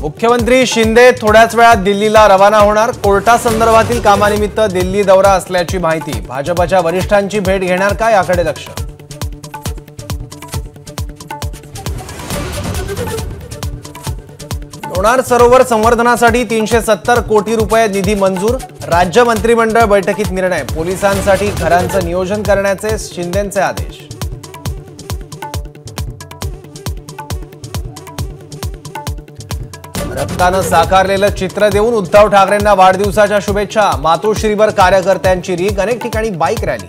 मुख्यमंत्री शिंदे थोड्याच वेळात दिल्लीला रवाना होणार। कोर्टासंदर्भातील कामानिमित्त दिल्ली दौरा असल्याची माहिती। भाजपच्या वरिष्ठांची भेट घेणार का याकडे लक्ष। लोणार सरोवर संवर्धनासाठी 370 कोटी रुपये निधी मंजूर। राज्य मंत्रिमंडळ बैठकीत निर्णय। पोलिसांसाठी घरांचं नियोजन करण्याचे शिंदेंचे आदेश। रक्तानं साकारलेलं चित्र देऊन उद्धव ठाकरेंना वाढदिवसाच्या शुभेच्छा। मातोश्रीवर कार्यकर्त्यांची रीग। अनेक ठिकाणी बाईक रॅली।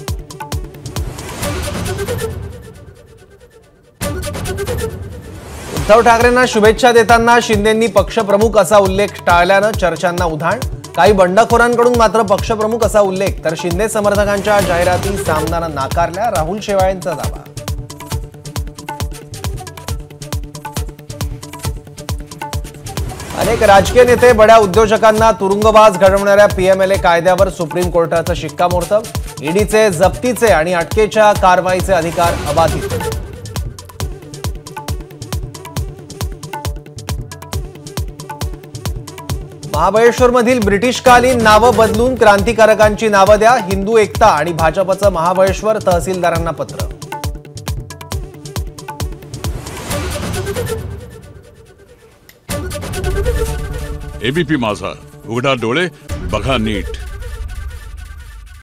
उद्धव ठाकरेंना शुभेच्छा देताना शिंदेंनी पक्षप्रमुख असा उल्लेख टाळल्यानं चर्चांना उधाण। काही बंडखोरांकडून मात्र पक्षप्रमुख असा उल्लेख तर शिंदे समर्थकांच्या जाहिराती सामनानं नाकारल्या। राहुल शेवाळेंचा दावा। अनेक राजकीय नेते बड्या उद्योजकांना तुरुंगवास घडवणाऱ्या पीएमएलए कायद्यावर सुप्रीम कोर्टाचं शिक्कामोर्तब। ईडीचे जप्तीचे आणि अटकेच्या कारवाईचे अधिकार अबाधित। महाबळेश्वरमधील ब्रिटिशकालीन नावं बदलून क्रांतिकारकांची नावं द्या। हिंदू एकता आणि भाजपचं महाबळेश्वर तहसीलदारांना पत्र। एबीपी माझा, उघडा डोळे बघा नीट।